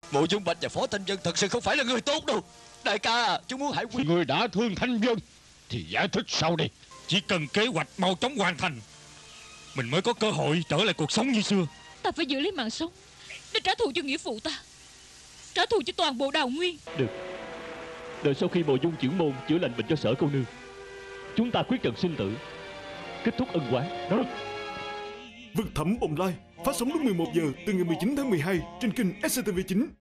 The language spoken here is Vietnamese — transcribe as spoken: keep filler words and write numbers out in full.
Mộ Dung Bạch và Phó Thanh Vân thật sự không phải là người tốt đâu. Đại ca à, chúng muốn hại huynh. Người đã thương Thanh Vân thì giải thích sau đi. Chỉ cần kế hoạch mau chóng hoàn thành, mình mới có cơ hội trở lại cuộc sống như xưa. Ta phải giữ lấy mạng sống để trả thù cho nghĩa phụ ta, trả thù cho toàn bộ Đào Nguyên. Được, đợi sau khi Mộ Dung trưởng môn chữa lành bệnh cho Sở cô nương, chúng ta quyết trận sinh tử, kết thúc ân oán. Được. Vực thẳm bồng lai phát sóng lúc mười một giờ từ ngày mười chín tháng mười hai trên kênh S C T V chín.